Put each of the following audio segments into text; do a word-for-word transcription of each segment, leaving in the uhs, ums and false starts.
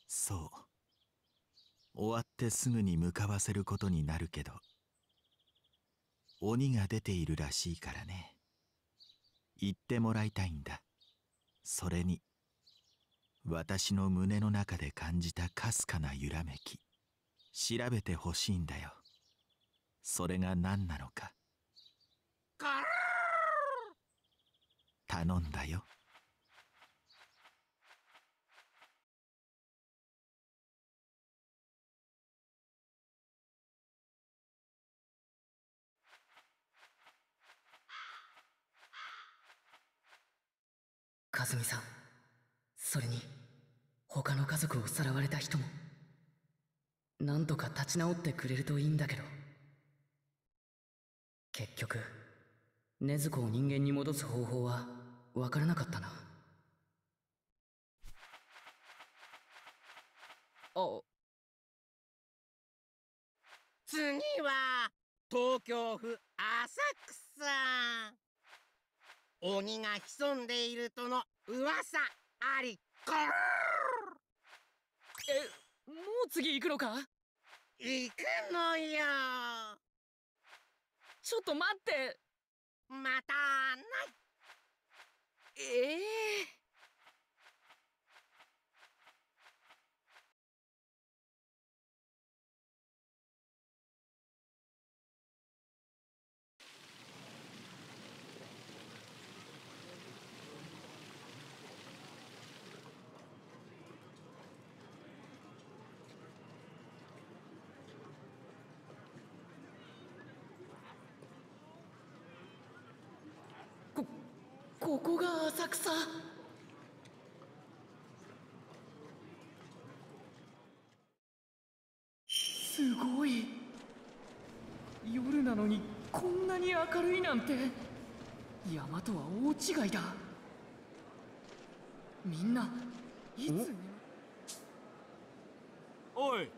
そう。終わってすぐに向かわせることになるけど、鬼が出ているらしいからね。言ってもらいたいんだ。それに、私の胸の中で感じたかすかな揺らめき、調べてほしいんだよ。それが何なのか。頼んだよ。 和美さん、それに他の家族をさらわれた人も、なんとか立ち直ってくれるといいんだけど。結局禰豆子を人間に戻す方法は分からなかったな。あ、 次は東京府浅草。鬼が潜んでいるとの噂あり。 え、もう次行くのか？ 行くのよ。 ちょっと待って。 またない。 ええーこ、ここが浅草。すごい。夜なのにこんなに明るいなんて。山とは大違いだ。みんないつ？ おい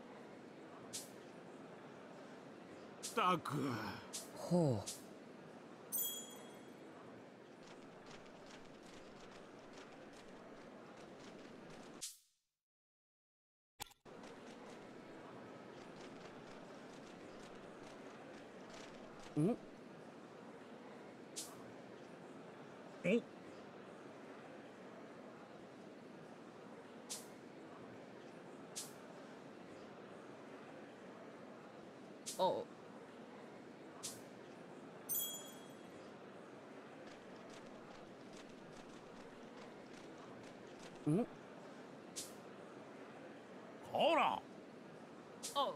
ったく。 ほう。ん？お。 あ。 ん？ほら。 あ。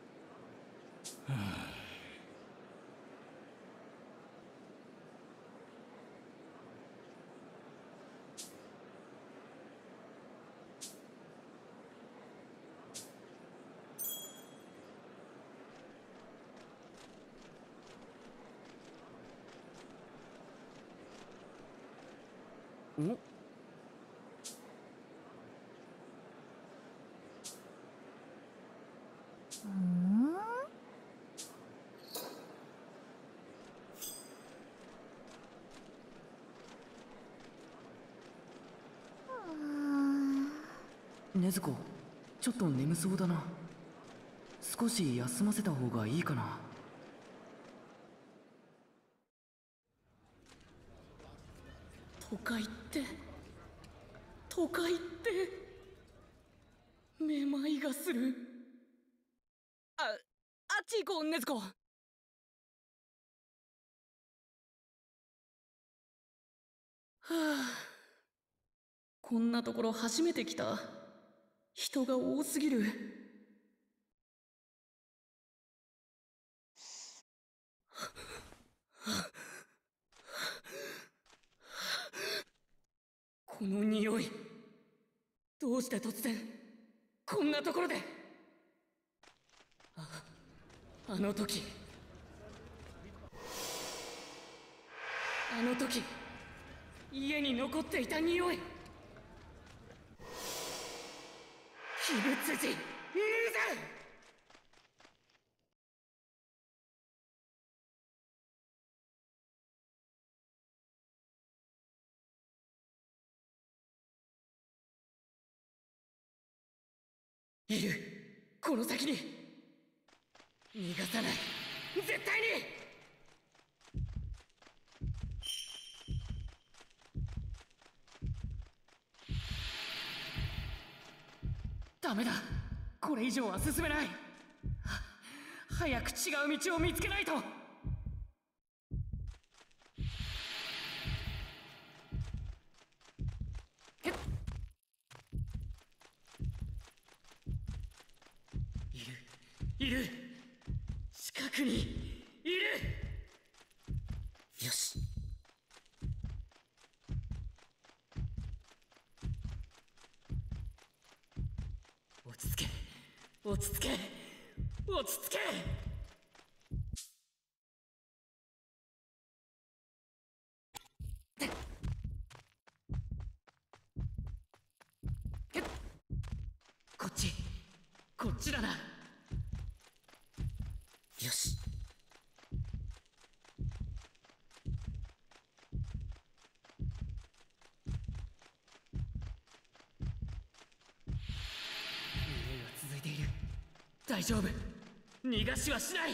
ん？ 禰豆子、ちょっと眠そうだな。少し休ませた方がいいかな。都会って都会ってめまいがする。ああっち行こう、禰豆子。はあ、こんなところ初めて来た。人が多すぎる。この匂い、どうして突然こんなところで。あ、あの時あの時家に残っていた匂い。鬼物人無惨。 いる、この先に。逃がさない、絶対に。ダメだ、これ以上は進めない。は早く違う道を見つけないと。いる、近くにいる。よし。落ち着け、落ち着け、落ち着け。こっち、こっちだな。よし。家は続いている。大丈夫、逃がしはしない。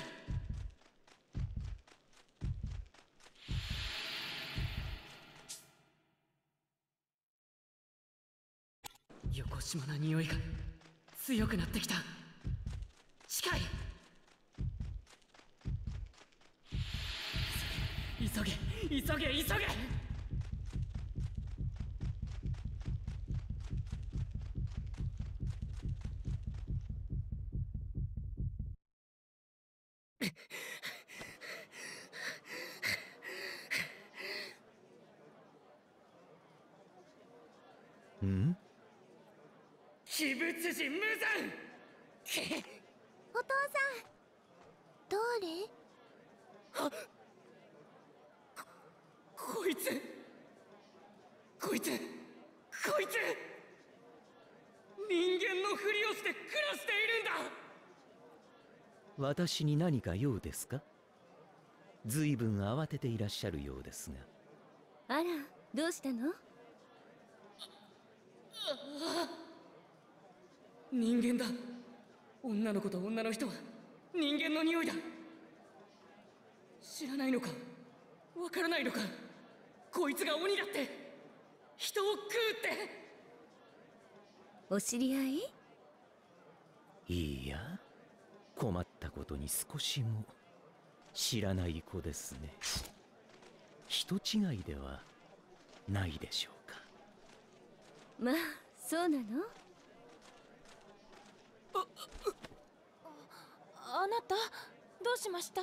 よこしまな匂いが強くなってきた。近い。急げ急げ急げ。 ん？ 鬼物人無残。 お父さん、誰？ あ、こいつこいつこいつ人間のふりをして暮らしているんだ。 私に何か用ですか？ずいぶん慌てていらっしゃるようですが。 あら、どうしたの？ 人間だ。女の子と女の人は人間の匂いだ。知らないのか、わからないのか。こいつが鬼だって、人を食うって。 お知り合い？ いいや、困ったことに少しも知らない子ですね。人違いではないでしょうか。 まあ、そうなの？ あなた、どうしました？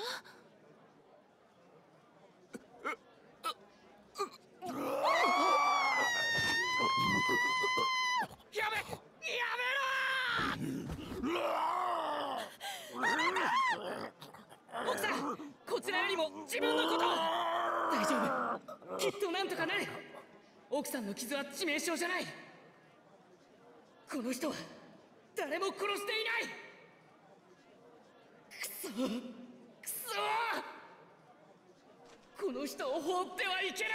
やめやめろー！奥さん、こちらよりも自分のことを。大丈夫、きっとなんとかなる。奥さんの傷は致命傷じゃない。この人は誰も殺していない。くそくそー！この人を放ってはいけない。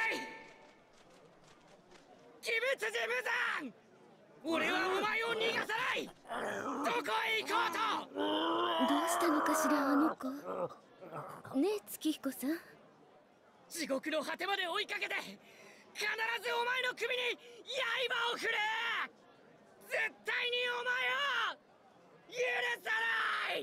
鬼物人無惨！俺はお前を逃がさない。どこへ行こうと。 どうしたのかしら、あの子。ねえ、月彦さん。 地獄の果てまで追いかけて、必ずお前の首に刃を振る。絶対にお前を許さない。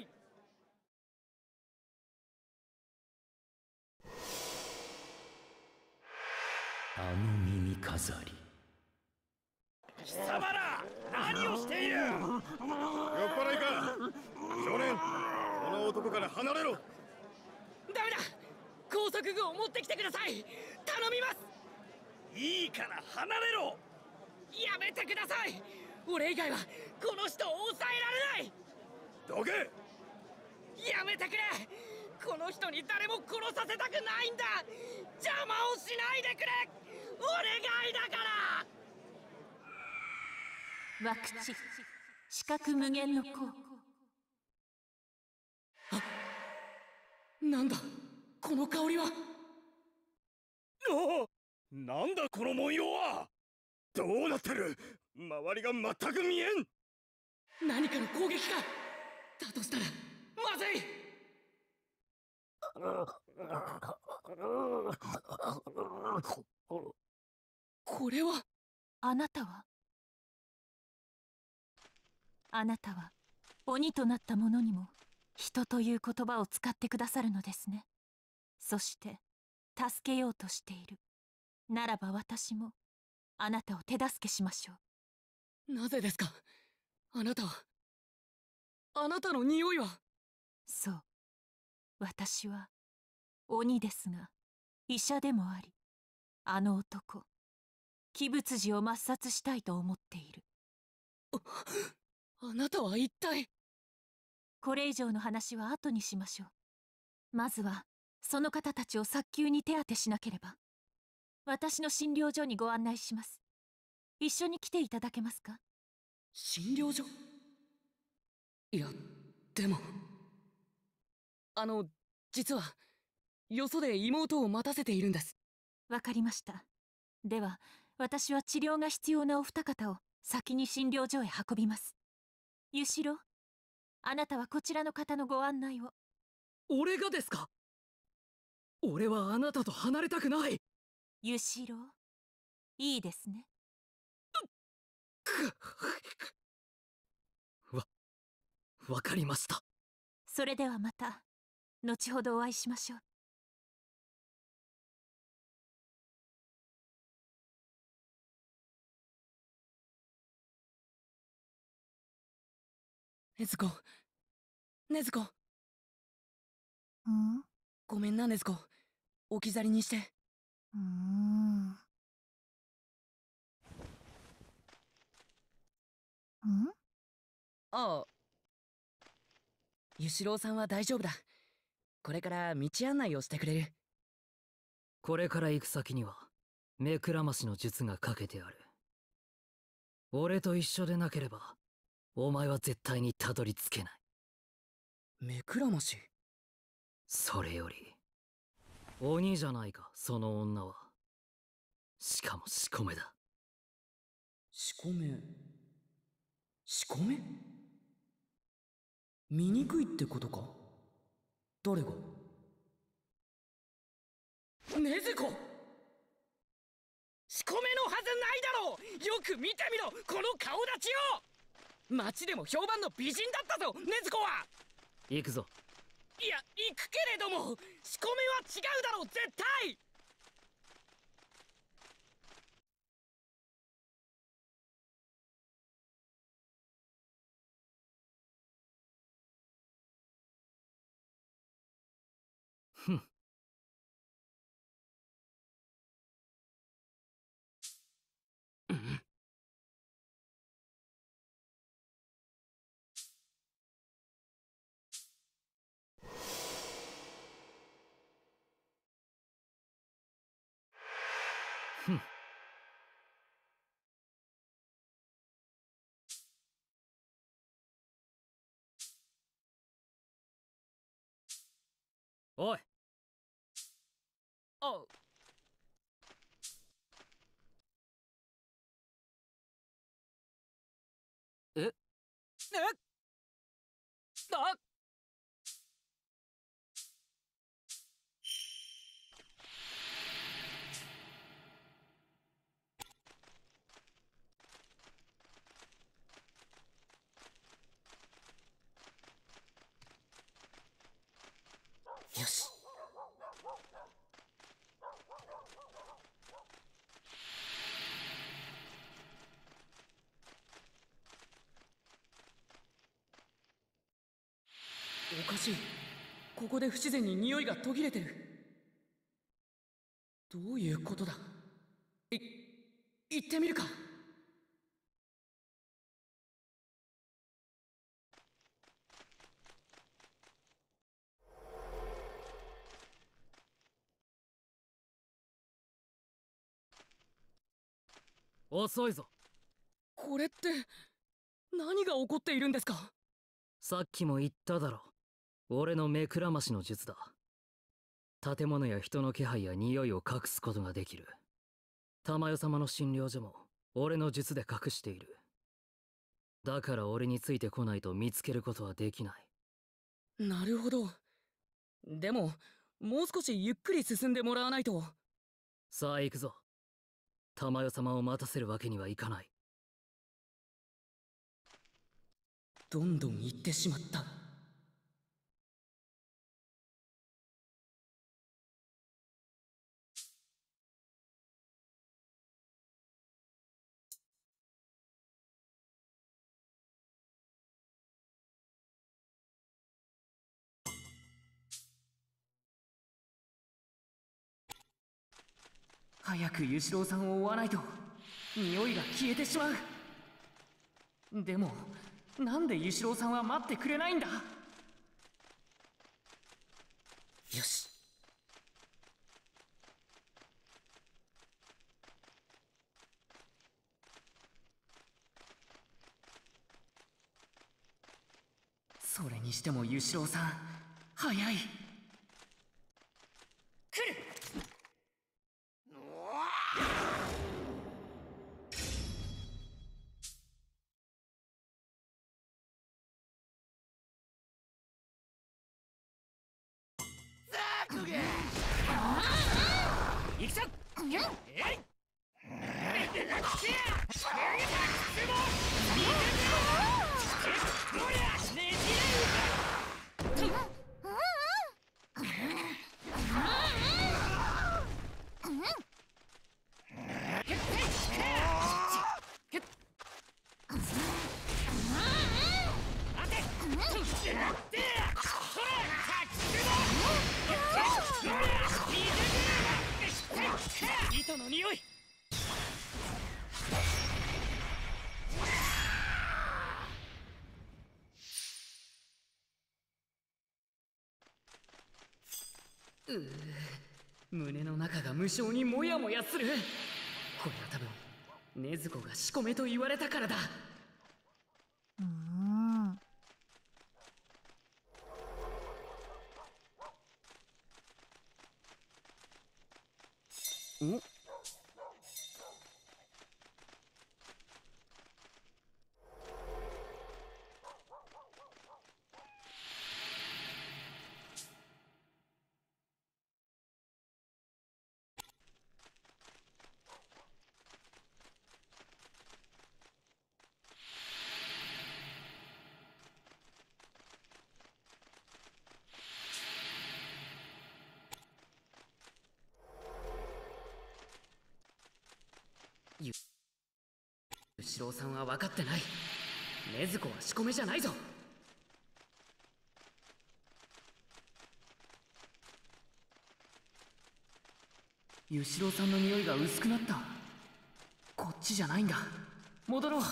あの耳飾り。 貴様ら、何をしている？酔っ払いか。少年、この男から離れろ。 ダメだ、拘束具を持ってきてください。頼みます。 いいから離れろ。 やめてください。俺以外はこの人を抑えられない。 どけ。 やめてくれ。この人に誰も殺させたくないんだ。邪魔をしないでくれ。お願いだから。 ワクチ、視覚無限の効。 なんだこの香りは。 おお、なんだこの文様は。どうなってる。周りが全く見えん。 何かの攻撃か。だとしたらまずい。これは。 あなたはあなたは鬼となった者にも人という言葉を使ってくださるのですね。そして助けようとしている。ならば私もあなたを手助けしましょう。なぜですか、あなたは。あなたの匂いは。 そう、私は鬼ですが医者でもあり、あの男鬼物児を抹殺したいと思っている。 あ、あなたは一体。 これ以上の話は後にしましょう。まずはその方たちを早急に手当てしなければ。私の診療所にご案内します。一緒に来ていただけますか？ 診療所？いや、でもあの、実はよそで妹を待たせているんです。 わかりました。では私は治療が必要なお二方を先に診療所へ運びます。ゆしろ、あなたはこちらの方のご案内を。 俺がですか？俺はあなたと離れたくない。 ゆしろ、いいですね。 わ、わかりました。 それではまた後ほどお会いしましょう。 禰豆子、禰豆子。 ん？ ごめんな禰豆子、置き去りにして。 うーん。ん？ ああ、ゆしろうさんは大丈夫だ。これから道案内をしてくれる。 これから行く先には目くらましの術がかけてある。俺と一緒でなければお前は絶対にたどり着けない。 目くらまし？ それより鬼じゃないか、その女は。しかもしこめだ。 しこめ？しこめ？醜いってことか？誰が？禰豆子！しこめのはずないだろう。よく見てみろ、この顔立ちを。町でも評判の美人だったぞ、禰豆子は。 行くぞ。 いや、行くけれども、しこめは違うだろう、絶対。 ふん。ふん。おい。 あ。 え？ え？あ。よし。おかしい。ここで不自然に匂いが途切れてる。どういうことだ。い、行ってみるか。 遅いぞ。 これって何が起こっているんですか？ さっきも言っただろ。俺の目くらましの術だ。建物や人の気配や匂いを隠すことができる。玉代様の診療所も俺の術で隠している。 だから俺についてこないと見つけることはできない。 なるほど。でももう少しゆっくり進んでもらわないと。 さあ行くぞ。玉代様を待たせるわけにはいかない。 どんどん行ってしまった。早くユシロウさんを追わないと匂いが消えてしまう。でもなんでユシロウさんは待ってくれないんだ。よし。それにしてもユシロウさん早い。来る。 行くぞ。えい。糸の匂い。 うう胸の中が無性にモヤモヤする。これは多分禰豆子が仕込めと言われたからだ。 うーん。 ん？ゆ後ろさんは分かってない。禰豆子は仕込めじゃないぞ。ゆしろうさんの匂いが薄くなった。こっちじゃないんだ。戻ろう。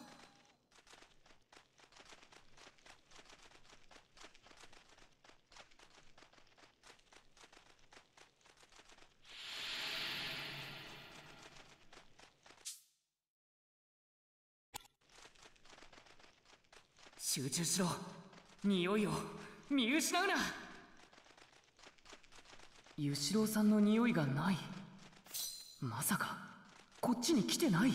集中しろ。匂いを見失うな。ゆしろうさんの匂いがない。まさかこっちに来てない？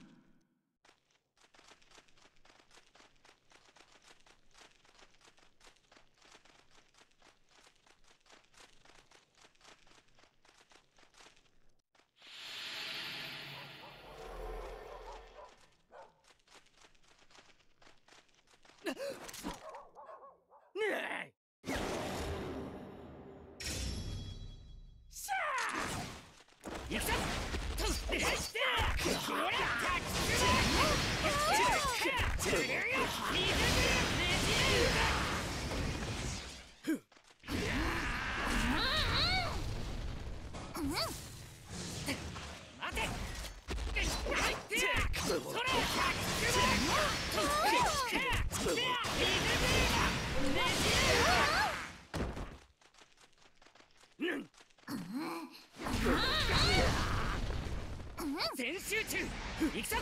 全集中。行くぞ。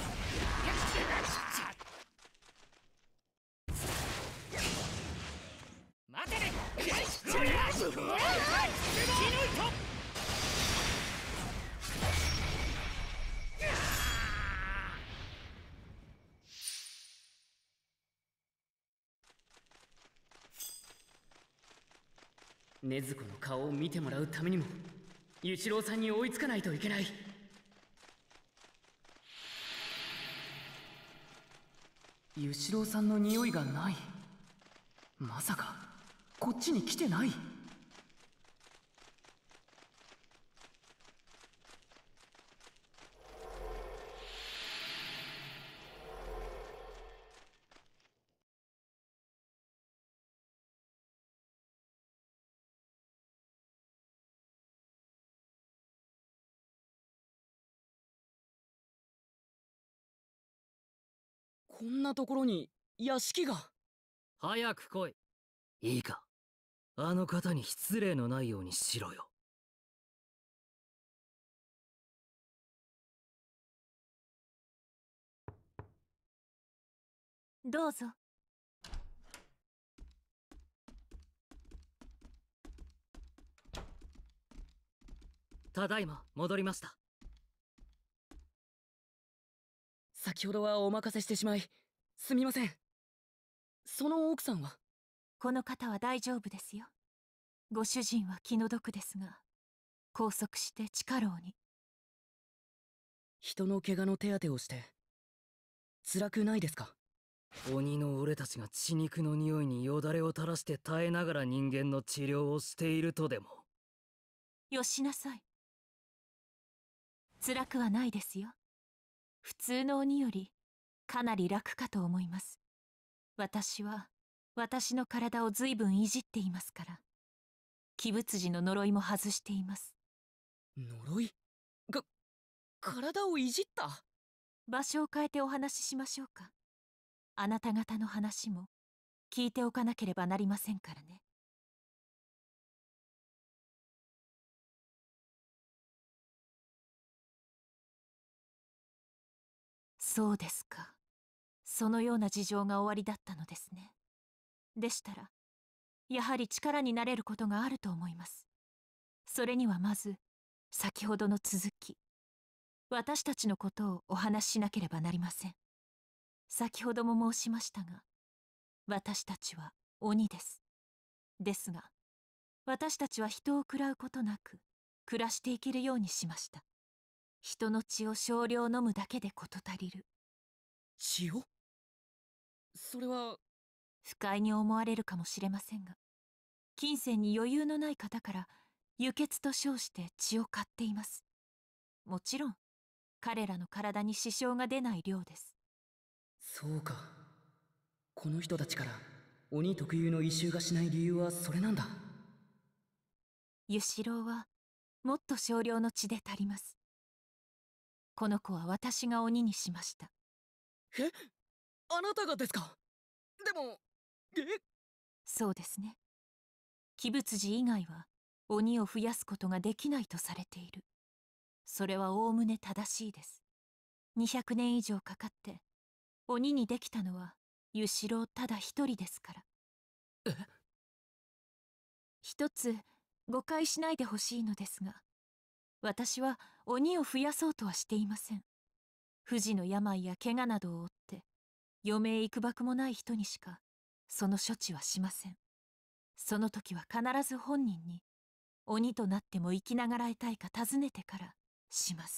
待てね。これはこれは木の糸。 禰豆子の顔を見てもらうためにもユシロウさんに追いつかないといけない。ユシロウさんの匂いがない。まさかこっちに来てない？こんなところに屋敷が。 早く来い。いいか、あの方に失礼のないようにしろよ。 どうぞ。 ただいま戻りました。 先ほどはお任せしてしまいすみません。その奥さんは？ この方は大丈夫ですよ。ご主人は気の毒ですが、拘束して地下牢に。 人の怪我の手当てをして辛くないですか？ 鬼の俺たちが血肉の匂いによだれを垂らして耐えながら人間の治療をしているとでも？ よしなさい。辛くはないですよ。普通の鬼よりかなり楽かと思います。私は私の体を随分いじっていますから。鬼仏寺の呪いも外しています。 呪い？か、体をいじった？ 場所を変えてお話ししましょうか。あなた方の話も聞いておかなければなりませんからね。そうですか。そのような事情がおありだったのですね。でしたら、やはり力になれることがあると思います。それにはまず、先ほどの続き、私たちのことをお話ししなければなりません。先ほども申しましたが、私たちは鬼です。ですが、私たちは人を食らうことなく、暮らしていけるようにしました。人の血を少量飲むだけで事足りる。 血を？それは不快に思われるかもしれませんが、金銭に余裕のない方から輸血と称して血を買っています。もちろん彼らの体に支障が出ない量です。 そうか。この人たちから鬼特有の異臭がしない理由はそれなんだ。 ユシロウはもっと少量の血で足ります。この子は私が鬼にしました。 え？あなたがですか？でも、え？ そうですね。鬼仏寺以外は鬼を増やすことができないとされている。それはおおむね正しいです。にひゃくねん以上かかって鬼にできたのはユシロウただ一人ですから。 え？ 一つ誤解しないでほしいのですが、私は鬼を増やそうとはしていません。不治の病や怪我などを負って余命いくばくもない人にしかその処置はしません。その時は必ず本人に鬼となっても生きながらえたいか尋ねてからします。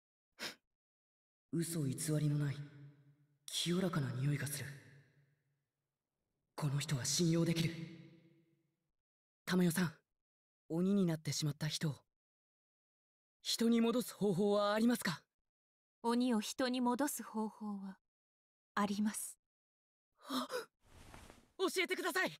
嘘偽りのない清らかな匂いがする。この人は信用できる。玉代さん、鬼になってしまった人を人に戻す方法はありますか？ 鬼を人に戻す方法はあります。 はっ、教えてください。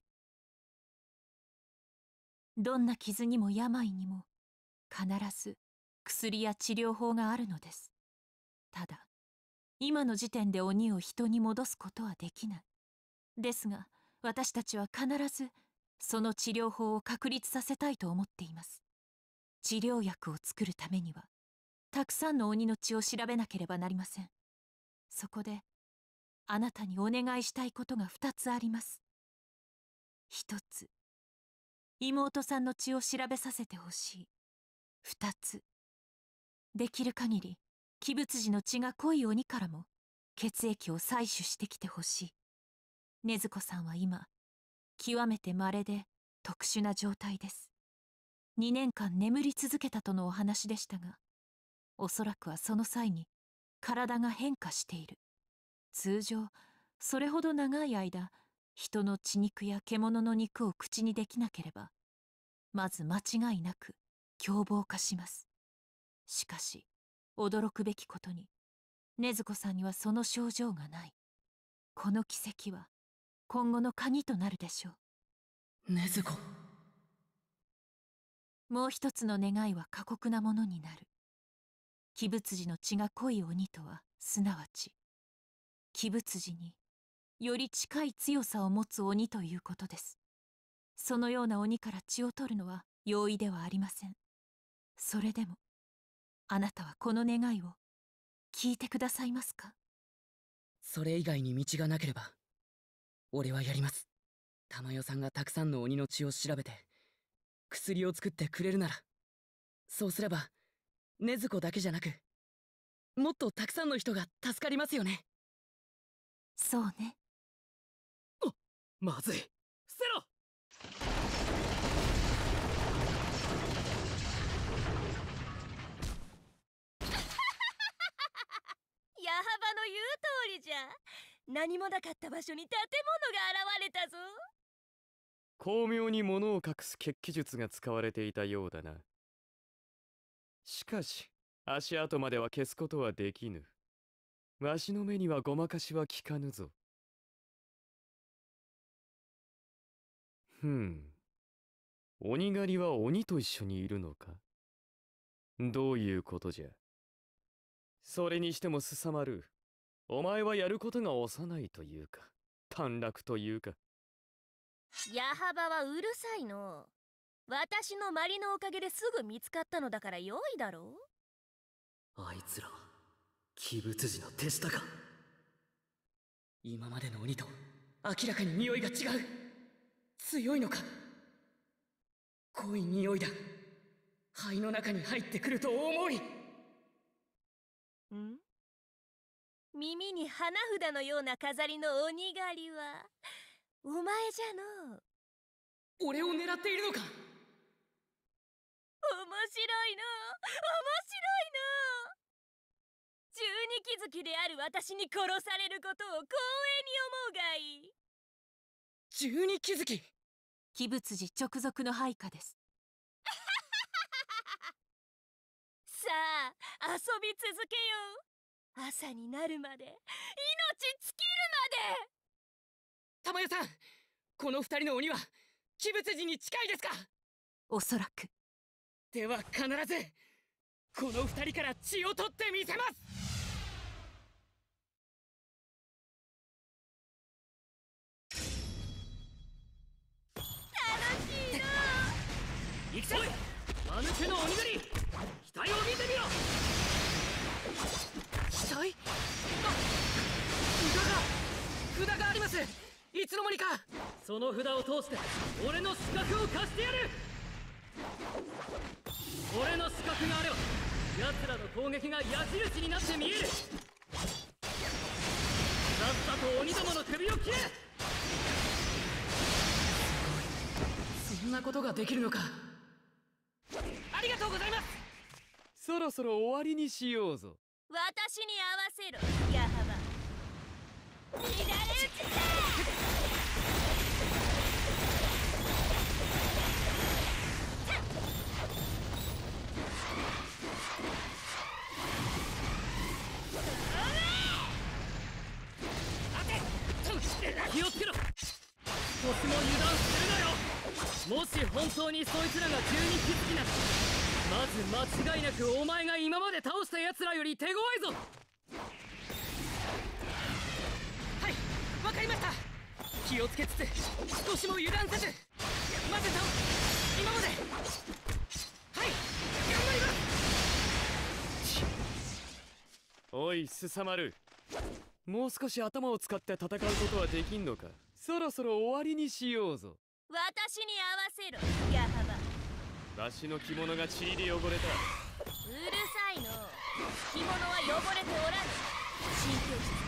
どんな傷にも病にも必ず薬や治療法があるのです。ただ今の時点で鬼を人に戻すことはできない。ですが私たちは必ずその治療法を確立させたいと思っています。治療薬を作るためにはたくさんの鬼の血を調べなければなりません。そこであなたにお願いしたいことが二つあります。一つ、妹さんの血を調べさせてほしい。二つ、できる限り鬼仏寺の血が濃い鬼からも血液を採取してきてほしい。禰豆子さんは今極めて稀で特殊な状態です。にねんかん眠り続けたとのお話でしたが、おそらくはその際に体が変化している。通常それほど長い間人の血肉や獣の肉を口にできなければ、まず間違いなく凶暴化します。しかし驚くべきことに、禰豆子さんにはその症状がない。この奇跡は今後の鍵となるでしょう。 禰豆子。 もう一つの願いは過酷なものになる。鬼仏寺の血が濃い鬼とはすなわち鬼仏寺により近い強さを持つ鬼ということです。そのような鬼から血を取るのは容易ではありません。それでもあなたはこの願いを聞いてくださいますか？ それ以外に道がなければ俺はやります。珠代さんがたくさんの鬼の血を調べて薬を作ってくれるなら、そうすれば禰豆子だけじゃなくもっとたくさんの人が助かりますよね。 そうね。 お、まずい。捨てろ。 矢幅の言う通りじゃ。何もなかった場所に建物が現れたぞ。 巧妙に物を隠す血気術が使われていたようだな。しかし足跡までは消すことはできぬ。わしの目にはごまかしは効かぬぞ。ふん。鬼狩りは鬼と一緒にいるのか？どういうことじゃ。それにしてもすさまる。お前はやることが幼いというか、短絡というか。 矢幅はうるさいの。私のマリのおかげですぐ見つかったのだから良いだろう。 あいつら鬼仏寺の手下か。 今までの鬼と明らかに匂いが違う。強いのか。濃い匂いだ。肺の中に入ってくると思い。 ん？耳に花札のような飾りの鬼狩りはお前じゃの。 俺を狙っているのか。 面白いの、面白いの。十二鬼月である私に殺されることを光栄に思うがいい。 十二鬼月。 鬼仏寺直属の配下です。 さあ遊び続けよう。朝になるまで、命尽きるまで。 珠代さん、この二人の鬼は鬼仏寺に近いですか？ おそらく。 では必ずこの二人から血を取ってみせます。 楽しいの。 行くぞ。間抜けの鬼狩り、額を見てみろ。 額？あ、札が札があります。いつの間にか。 その札を通して俺の視覚を貸してやる。俺の視覚があれば奴らの攻撃が矢印になって見える。さっさと鬼どもの首を切れ。 すごい。そんなことができるのか。ありがとうございます。 そろそろ終わりにしようぞ。 私に合わせろ、矢幅。乱れ打ちだ。 気をつけろ。少しも油断するなよ。もし本当にそいつらが十二鬼月なら、まず間違いなくお前が今まで倒した奴らより手強いぞ。 はい、わかりました。気をつけつつ少しも油断せず、まず倒す。今まで。はい、頑張ります。 おいすさまる、もう少し頭を使って戦うことはできんのか。そろそろ終わりにしようぞ。 私に合わせろ、矢幅。 わしの着物が塵で汚れた。 うるさいの。着物は汚れておらぬ。神経質。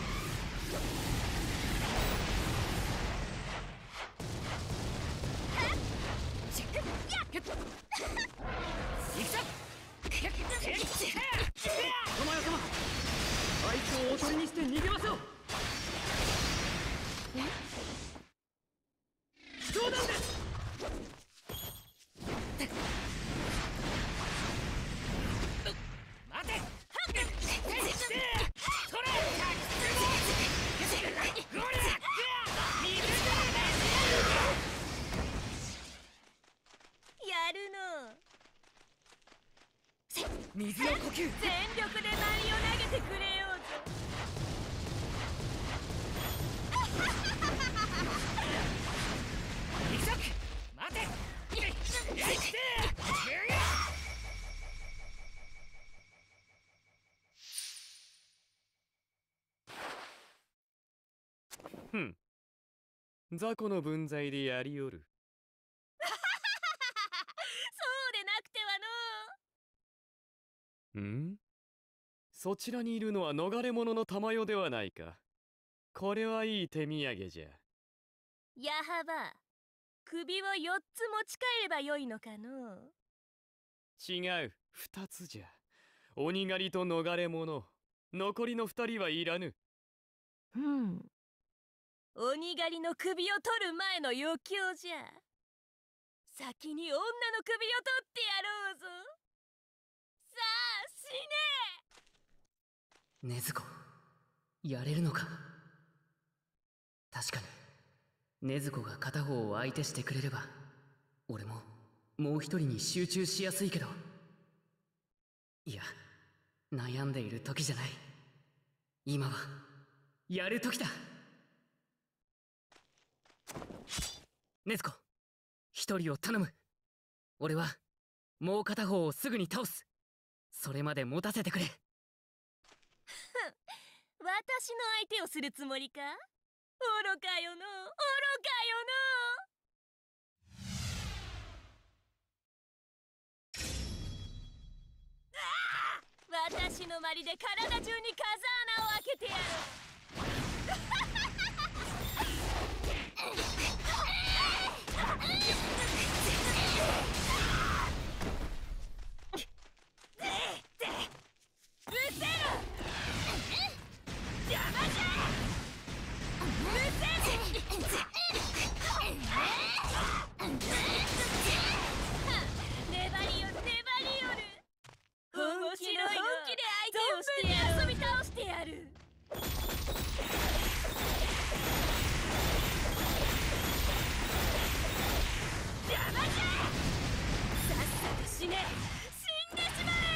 水の呼吸。 全力で舞を投げてくれようぞ。 行くぞ。待て。やいて。 ふん。雑魚の分際でやりよる。 そうでなくてはの。 ん？そちらにいるのは逃れ者の玉代ではないか。これはいい手土産じゃ。 矢幅、首をよっつ持ち帰ればよいのかの。 違う、二つじゃ。鬼狩りと逃れ者。残りの二人はいらぬ。 うん。鬼狩りの首を取る前の余興じゃ。先に女の首を取ってやろうぞ。さあ死ね。 禰豆子、やれるのか。確かに禰豆子が片方を相手してくれれば俺ももう一人に集中しやすいけど、いや悩んでいる時じゃない。今はやる時だ。禰豆子、一人を頼む。俺はもう片方をすぐに倒す。それまで持たせてくれ。 私の相手をするつもりか。愚かよの、愚かよの。私のまりで体中に風穴を開けてやる。うせろ。邪魔じゃ。うせろ。粘りよる、粘りよる。本気の本気で相手をしてやる。遊び倒してやる。邪魔じゃ。さっさと死ね。死んでしまえ。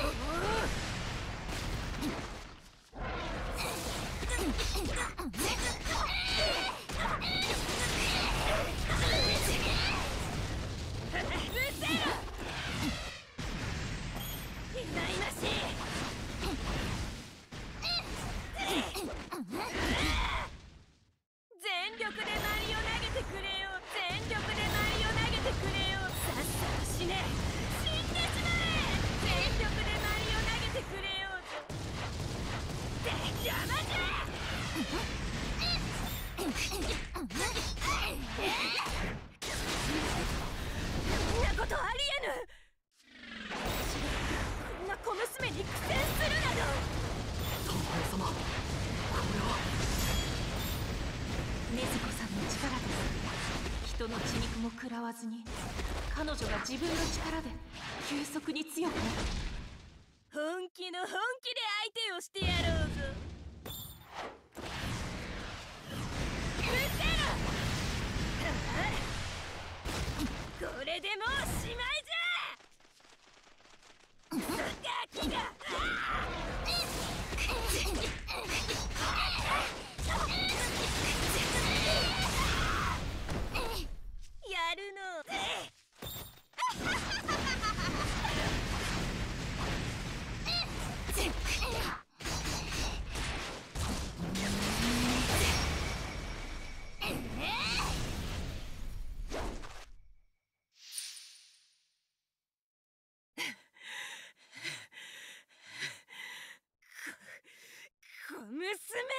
全力でマリを投げてくれよ。全力でマリを投げてくれよ。さっさと死ね。死んでしまえ。全力でマリを投げてくれよ。邪魔じゃ。こんなことありえぬ。こんな小娘に苦戦するなど。 玉代様、これは禰豆子さんの力です。人の血肉も食らわずに彼女が自分の力で急速に強くなる。 本気の本気で相手をしてやろうぞ。うせろ。これでもうしまいじゃ。ガキが。やるの。娘が。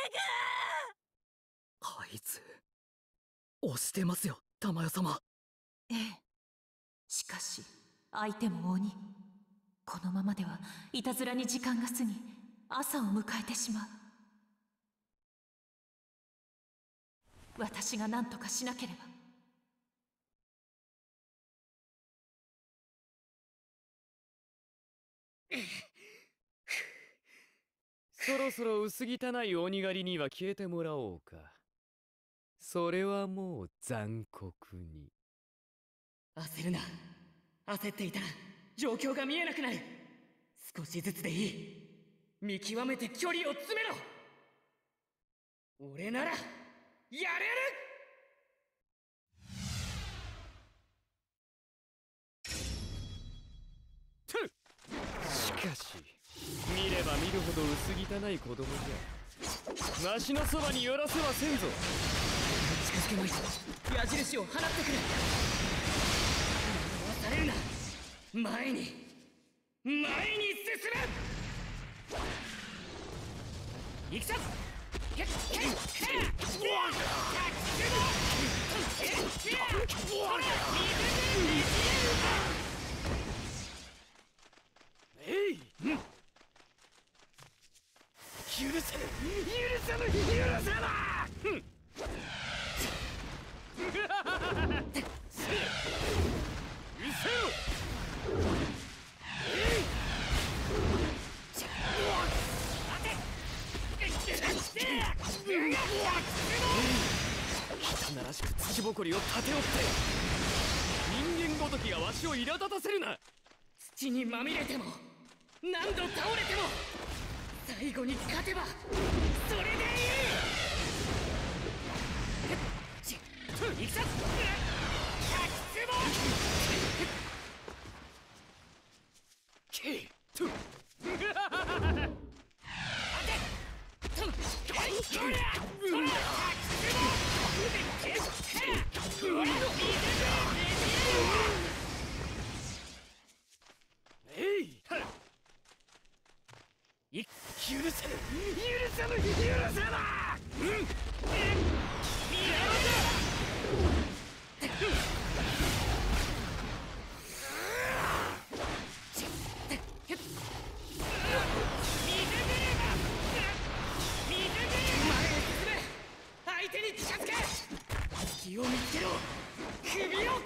あいつ押してますよ、玉代様。 ええ。しかし相手も鬼。このままではいたずらに時間が過ぎ朝を迎えてしまう。私が何とかしなければ。 そろそろ薄汚い鬼狩りには消えてもらおうか。それはもう残酷に。 焦るな。焦っていたら状況が見えなくなる。 少しずつでいい。見極めて距離を詰めろ。俺ならやれる。 しかし見れば見るほど薄汚い子供じゃ。わしのそばに寄らせはせんぞ。 近づけまいと矢印を放ってくる。惑わされるな。前に前に進め。行くぞ。 えい、うん、許せぬ許せぬ許せな。うん汚らしく土ぼこりを立ておって人間ごときがわしを苛立たせるな。 土にまみれても何度倒れても最後に勝てばそれでいい。行くぞ。 許せぬ許せぬ許せな。うん相手に近づけ。隙を見つけろ。首を切れ。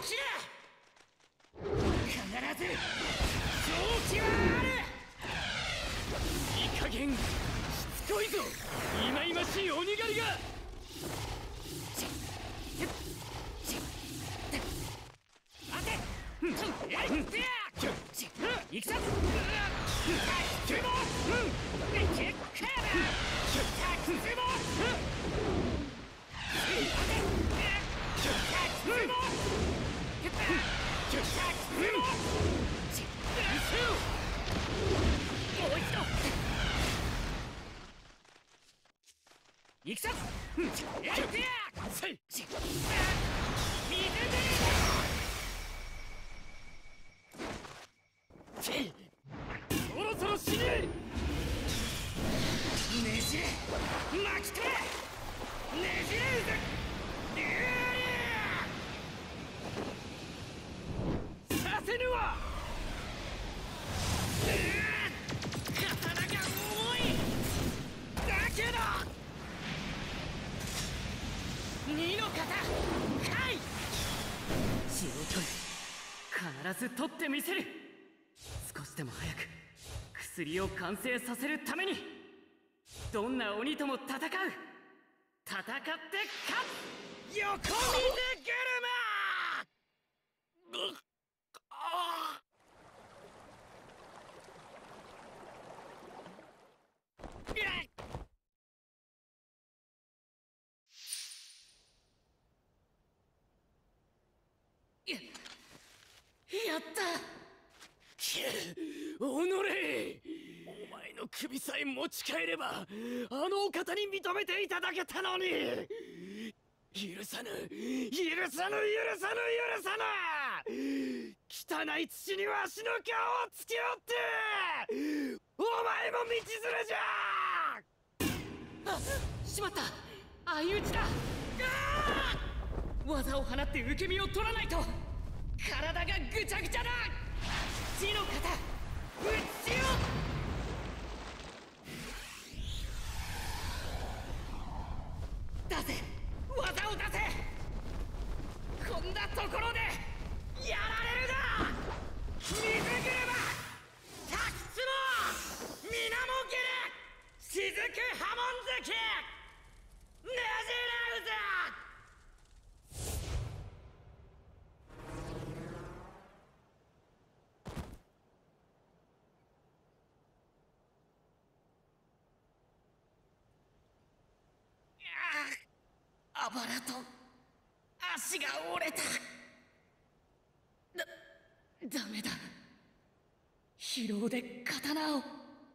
必ず勝機はある。 いい加減しつこいぞ忌々しい鬼狩りが。 待て。行くぞ。行くぞ。 そろそろ死ね。 ねじれ巻き取れ。ねじれうぜ。 させぬわ。 刀が重いだけど二の型はい。血を取る。必ず取ってみせる。少しでも早く薬を完成させるためにどんな鬼とも戦う。戦って勝つ。横水車。やった。 おのれ、お前の首さえ持ち帰ればあのお方に認めていただけたのに。許さぬ許さぬ許さぬ許さぬ。汚い土にわしの顔をつけおってお前も道連れじゃ。 あ、しまった。相打ちだ。技を放って受け身を取らないと。体がぐちゃぐちゃだ。地の型打ちよ。出せ技を出せ。こんなところでやられるな。水車タクツモ水面切れ雫波紋関ねじらうぜ。 バラと足が折れた。だダメだ。疲労で刀を握れない。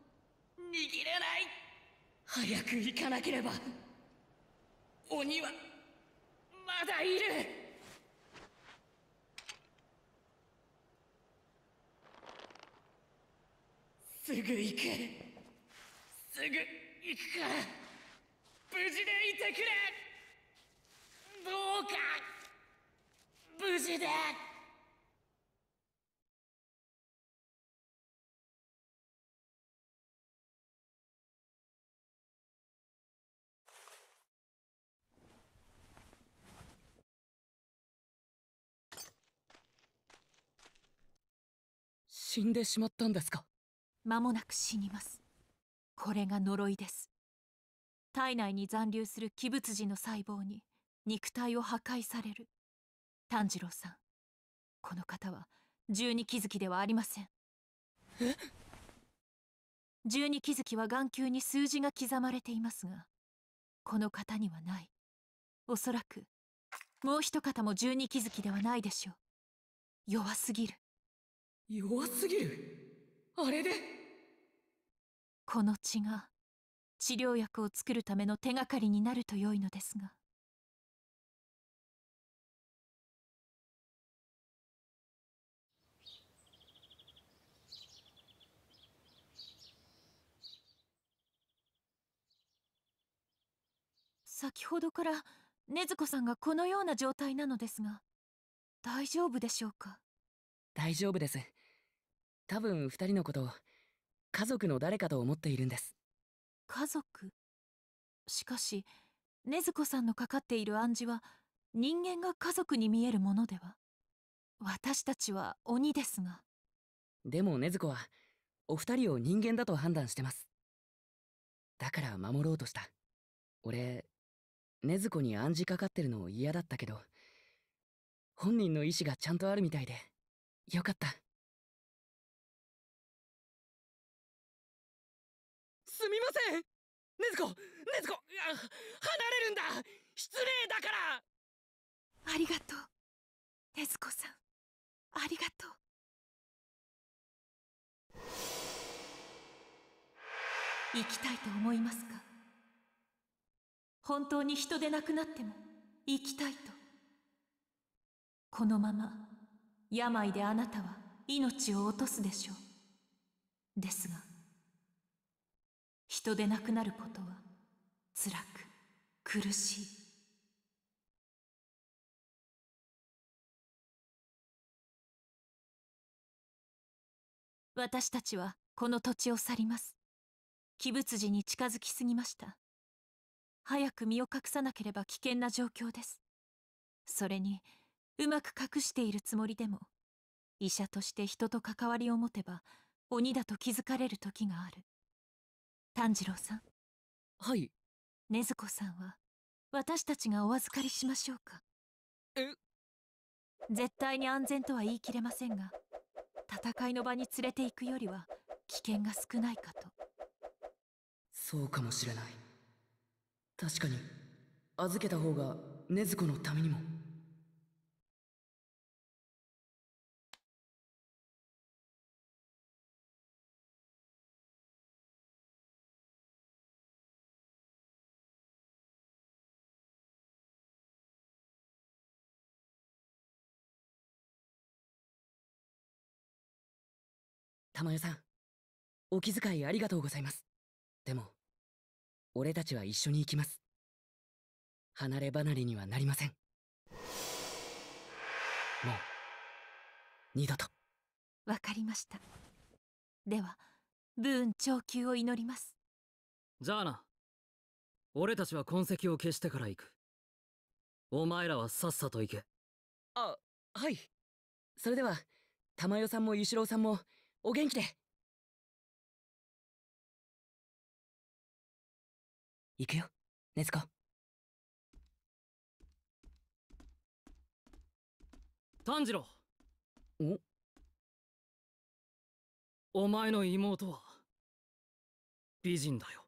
早く行かなければ。鬼はまだいる。すぐ行く。すぐ行くから無事でいてくれ。どうか無事で。死んでしまったんですか？ 間もなく死にます。これが呪いです。体内に残留する鬼物児の細胞に肉体を破壊される。炭治郎さん、この方は十二鬼月ではありません。 え？ 十二鬼月は眼球に数字が刻まれていますが、この方にはない。おそらくもう一方も十二鬼月ではないでしょう。弱すぎる。 弱すぎる？あれで？ この血が治療薬を作るための手がかりになると良いのですが。先ほどから禰豆子さんがこのような状態なのですが、大丈夫でしょうか？ 大丈夫です。多分二人のことを家族の誰かと思っているんです。 家族？しかし禰豆子さんのかかっている暗示は人間が家族に見えるものでは。私たちは鬼ですが。 でも禰豆子はお二人を人間だと判断してます。だから守ろうとした。俺禰豆子に暗示かかってるの嫌だったけど、本人の意志がちゃんとあるみたいでよかった。 すみません、禰豆子、禰豆子、あ、離れるんだ。失礼だから。 ありがとう禰豆子さん、ありがとう。生きたいと思いますか？本当に人でなくなっても生きたいと。このまま病であなたは命を落とすでしょう。ですが人でなくなることは辛く苦しい。私たちはこの土地を去ります。鬼物児に近づきすぎました。早く身を隠さなければ危険な状況です。それにうまく隠しているつもりでも、医者として人と関わりを持てば鬼だと気づかれる時がある。炭治郎さん。 はい。 禰豆子さんは私たちがお預かりしましょうか？ え？ 絶対に安全とは言い切れませんが、戦いの場に連れて行くよりは危険が少ないかと。 そうかもしれない。確かに預けた方が禰豆子のためにも。玉代さん、お気遣いありがとうございます。でも俺たちは一緒に行きます。離れ離れにはなりません。もう二度と。 わかりました。では武運長久を祈ります。 じゃあな。俺たちは痕跡を消してから行く。お前らはさっさと行け。 あ、はい。それでは玉代さんもゆしろうさんもお元気で。行くよ、禰豆子。 炭治郎。 おお前の妹は美人だよ。